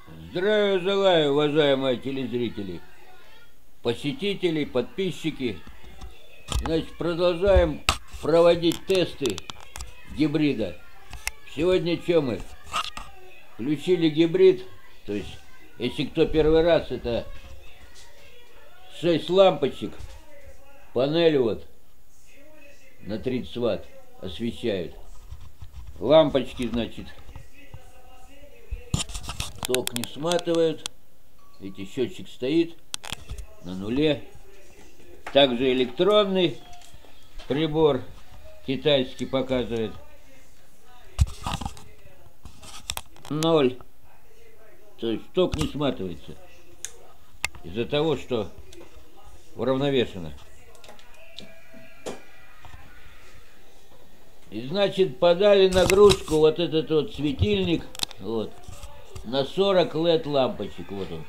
Здравия желаю, уважаемые телезрители, посетители, подписчики. Значит, продолжаем проводить тесты гибрида. Сегодня что мы? Включили гибрид, то есть, если кто первый раз, это 6 лампочек, панель вот на 30 ватт освещают. Лампочки, значит, ток не сматывают. Видите, счетчик стоит на нуле. Также электронный прибор китайский показывает 0. То есть ток не сматывается из-за того, что уравновешено. И значит, подали нагрузку вот этот вот светильник вот на 40 LED лампочек. Вот он.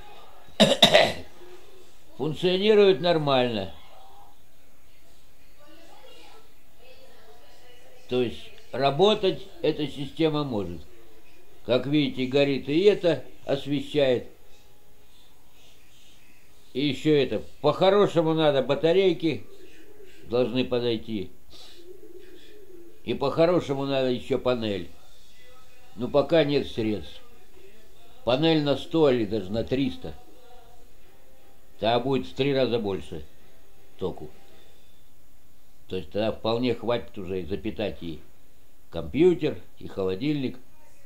Функционирует нормально. То есть работать эта система может. Как видите, горит и это освещает. И еще это. По-хорошему надо батарейки должны подойти. И по-хорошему надо еще панель. Но пока нет средств. Панель на 100 или даже на 300. Тогда будет в 3 раза больше току. То есть тогда вполне хватит уже и запитать и компьютер, и холодильник.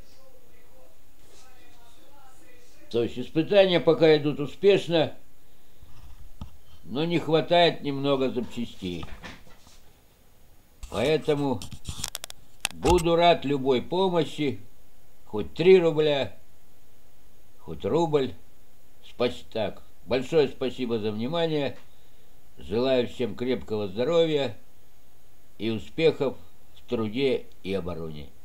То есть испытания пока идут успешно, но не хватает немного запчастей. Поэтому буду рад любой помощи, хоть 3 рубля, хоть рубль. Так, большое спасибо за внимание. Желаю всем крепкого здоровья и успехов в труде и обороне.